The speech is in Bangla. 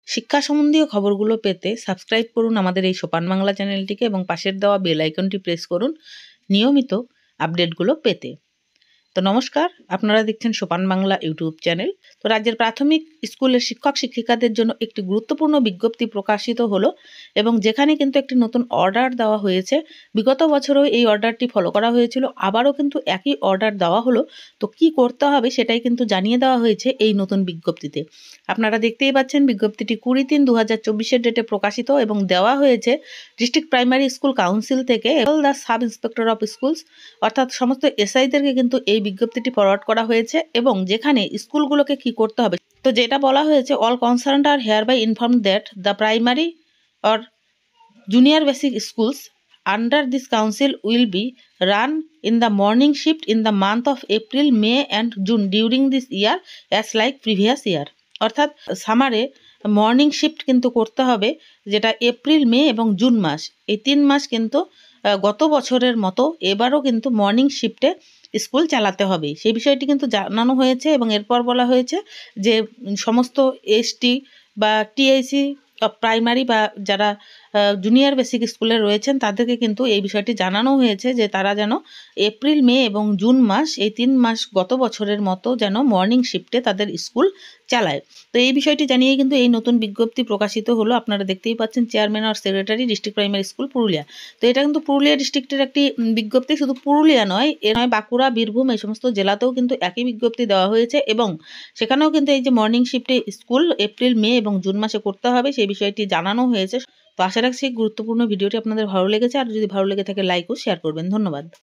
শিক্ষা সম্বন্ধীয় খবরগুলো পেতে সাবস্ক্রাইব করুন আমাদের এই সোপান বাংলা চ্যানেলটিকে এবং পাশের দেওয়া বেল আইকনটি প্রেস করুন নিয়মিত আপডেটগুলো পেতে। তো নমস্কার, আপনারা দেখছেন সোপান বাংলা ইউটিউব চ্যানেল। তো রাজ্যের প্রাথমিক স্কুলের শিক্ষক শিক্ষিকাদের জন্য একটি গুরুত্বপূর্ণ বিজ্ঞপ্তি প্রকাশিত হলো এবং যেখানে কিন্তু একটি নতুন অর্ডার দেওয়া হয়েছে। বিগত বছরেও এই অর্ডারটি ফলো করা হয়েছিল, আবারও কিন্তু একই অর্ডার দেওয়া হলো। তো কি করতে হবে সেটাই কিন্তু জানিয়ে দেওয়া হয়েছে এই নতুন বিজ্ঞপ্তিতে। আপনারা দেখতেই পাচ্ছেন বিজ্ঞপ্তিটি 20/3/2024 ডেটে প্রকাশিত এবং দেওয়া হয়েছে ডিস্ট্রিক্ট প্রাইমারি স্কুল কাউন্সিল থেকে the sub inspector of schools, অর্থাৎ সমস্ত এসআইদেরকে কিন্তু এই বিজ্ঞপ্তিটি ফরওয়ার্ড করা হয়েছে এবং যেখানে স্কুলগুলোকে কি করতে হবে তো যেটা বলা হয়েছে, all concerned are hereby inform that the primary or junior basic schools under this council will be run in the morning shift in the month of April, May and June during this year as like previous year। অর্থাৎ সামারে মর্নিং শিফট কিন্তু করতে হবে, যেটা এপ্রিল, মে এবং জুন মাস, এই 3 মাস কিন্তু গত বছরের মতো এবারও কিন্তু মর্নিং শিফটে স্কুল চালাতে হবে। সেই বিষয়টি কিন্তু জানানো হয়েছে এবং এরপর বলা হয়েছে যে সমস্ত এসটি বা টিআইসি প্রাইমারি বা যারা জুনিয়র বেসিক স্কুলে রয়েছেন তাদেরকে কিন্তু এই বিষয়টি জানানো হয়েছে যে তারা যেন এপ্রিল, মে এবং জুন মাস, এই 3 মাস গত বছরের মতো যেন মর্নিং শিফটে তাদের স্কুল চালায়। তো এই বিষয়টি জানিয়ে কিন্তু এই নতুন বিজ্ঞপ্তি প্রকাশিত হলো। আপনারা দেখতেই পাচ্ছেন চেয়ারম্যান আর secretary, district primary school Purulia. তো এটা কিন্তু পুরুলিয়া ডিস্ট্রিক্টের একটি বিজ্ঞপ্তি, শুধু পুরুলিয়া নয়, এর নয় বাঁকুড়া, বীরভূম এই সমস্ত জেলাতেও কিন্তু একই বিজ্ঞপ্তি দেওয়া হয়েছে এবং সেখানেও কিন্তু এই যে মর্নিং শিফটে স্কুল এপ্রিল, মে এবং জুন মাসে করতে হবে সেই বিষয়টি জানানো হয়েছে। তো আশা রাখছি গুরুত্বপূর্ণ ভিডিওটি আপনাদের ভালো লেগেছে, আর যদি ভালো লেগে থাকে লাইক ও শেয়ার করবেন। ধন্যবাদ।